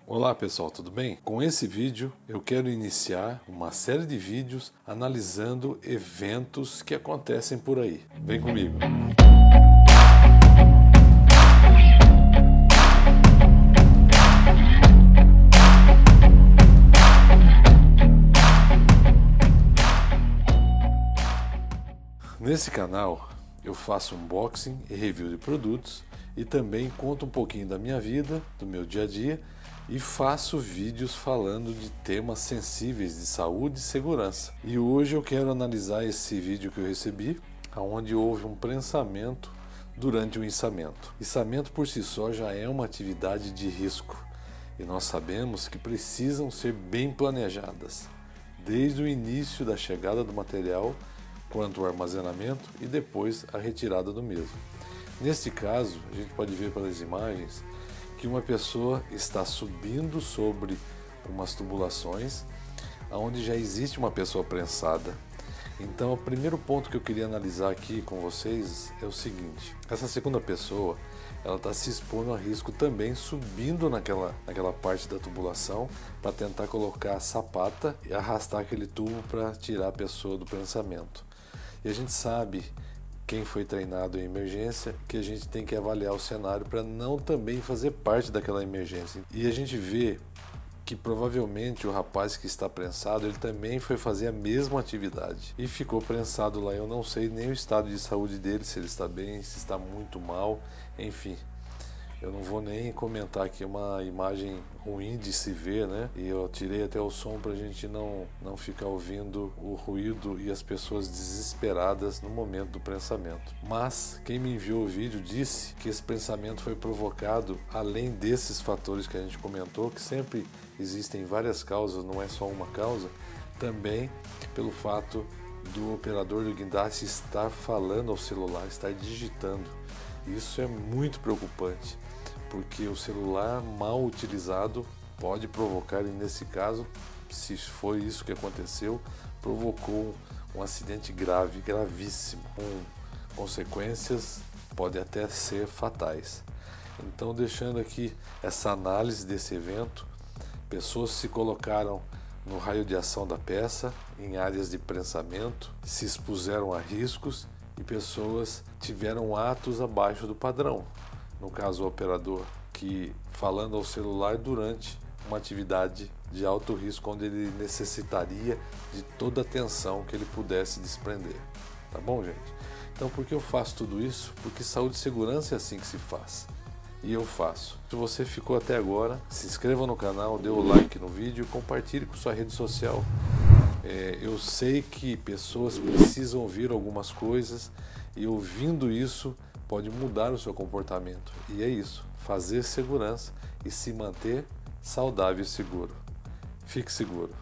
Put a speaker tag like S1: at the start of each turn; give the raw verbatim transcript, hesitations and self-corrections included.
S1: Olá pessoal, tudo bem? Com esse vídeo eu quero iniciar uma série de vídeos analisando eventos que acontecem por aí. Vem comigo! Nesse canal eu faço unboxing e review de produtos e também conto um pouquinho da minha vida, do meu dia a dia e faço vídeos falando de temas sensíveis de saúde e segurança. E hoje eu quero analisar esse vídeo que eu recebi, onde houve um prensamento durante o içamento. Içamento por si só já é uma atividade de risco e nós sabemos que precisam ser bem planejadas, desde o início da chegada do material quanto ao armazenamento e depois a retirada do mesmo. Neste caso, a gente pode ver pelas imagens que uma pessoa está subindo sobre umas tubulações onde já existe uma pessoa prensada. Então, o primeiro ponto que eu queria analisar aqui com vocês é o seguinte: essa segunda pessoa ela está se expondo a risco também subindo naquela, naquela parte da tubulação para tentar colocar a sapata e arrastar aquele tubo para tirar a pessoa do prensamento. E a gente sabe, quem foi treinado em emergência, que a gente tem que avaliar o cenário para não também fazer parte daquela emergência. E a gente vê que provavelmente o rapaz que está prensado, ele também foi fazer a mesma atividade e ficou prensado lá. Eu não sei nem o estado de saúde dele, se ele está bem, se está muito mal, enfim. Eu não vou nem comentar aqui, uma imagem ruim de se ver, né? E eu tirei até o som para a gente não, não ficar ouvindo o ruído e as pessoas desesperadas no momento do prensamento. Mas quem me enviou o vídeo disse que esse prensamento foi provocado, além desses fatores que a gente comentou, que sempre existem várias causas, não é só uma causa, também pelo fato do operador do guindaste estar falando ao celular, estar digitando. Isso é muito preocupante, porque o celular mal utilizado pode provocar, e nesse caso, se foi isso que aconteceu, provocou um acidente grave, gravíssimo, com consequências pode até ser fatais. Então, deixando aqui essa análise desse evento, pessoas se colocaram no raio de ação da peça, em áreas de prensamento, se expuseram a riscos e pessoas tiveram atos abaixo do padrão. No caso, o operador que falando ao celular durante uma atividade de alto risco, onde ele necessitaria de toda a atenção que ele pudesse desprender. Tá bom, gente? Então, por que eu faço tudo isso? Porque saúde e segurança é assim que se faz. E eu faço. Se você ficou até agora, se inscreva no canal, dê o like no vídeo e compartilhe com sua rede social. É, eu sei que pessoas precisam ouvir algumas coisas e ouvindo isso pode mudar o seu comportamento. E é isso, fazer segurança e se manter saudável e seguro. Fique seguro.